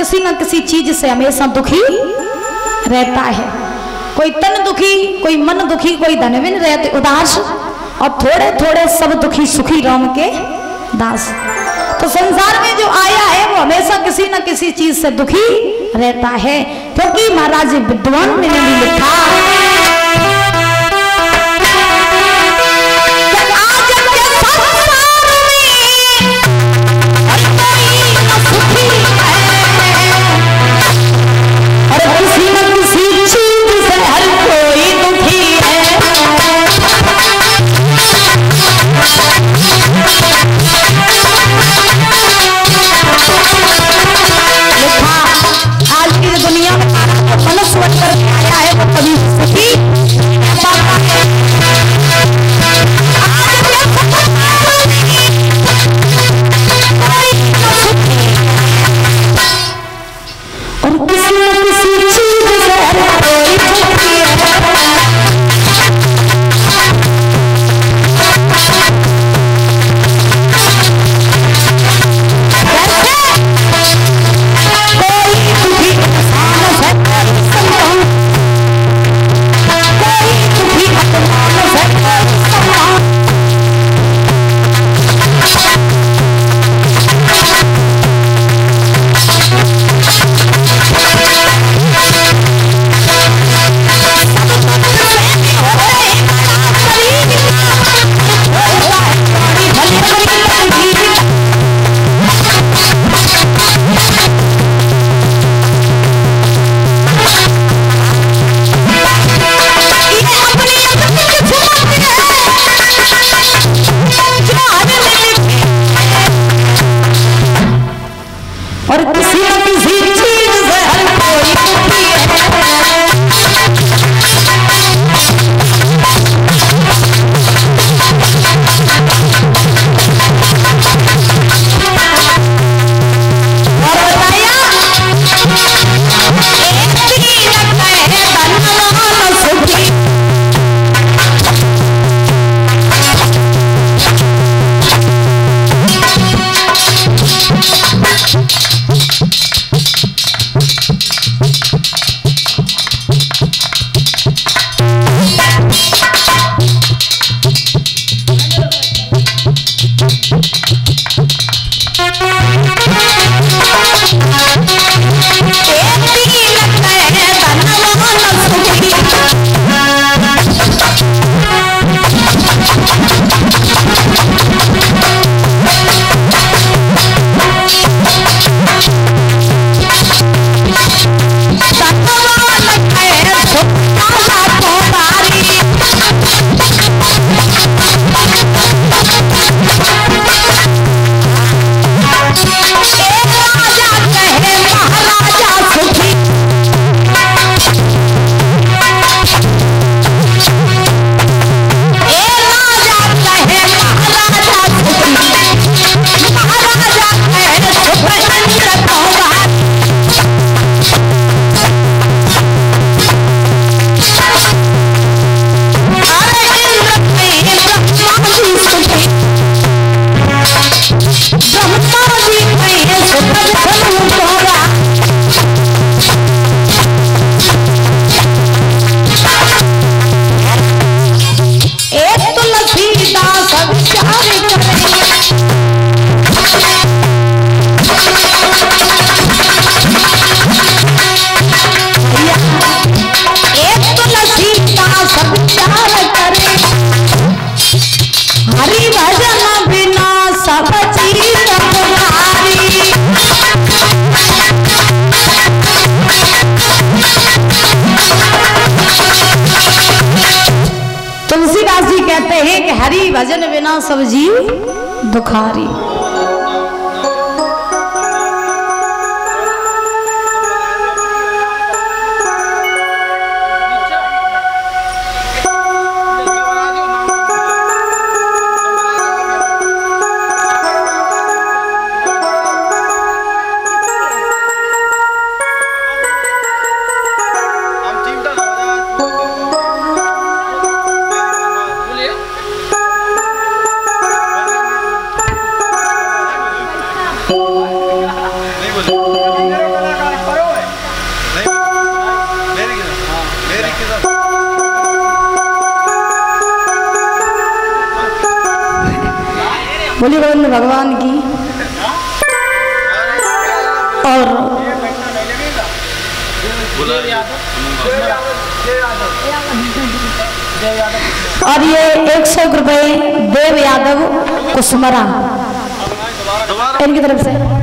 किसी न किसी चीज से हमेशा दुखी रहता है। कोई तन दुखी, कोई मन दुखी, कोई धनविन रहते उदास, और थोड़े थोड़े सब दुखी सुखी राम के दास। तो संसार में जो आया है वो हमेशा किसी न किसी चीज से दुखी रहता है, क्योंकि महाराज विद्वान ने भी लिखा हरि भजन बिना सब जीव दुखारी। बोली गोविंद भगवान की। और ये 100 रुपए देव यादव कुसुमरा इनकी तरफ से।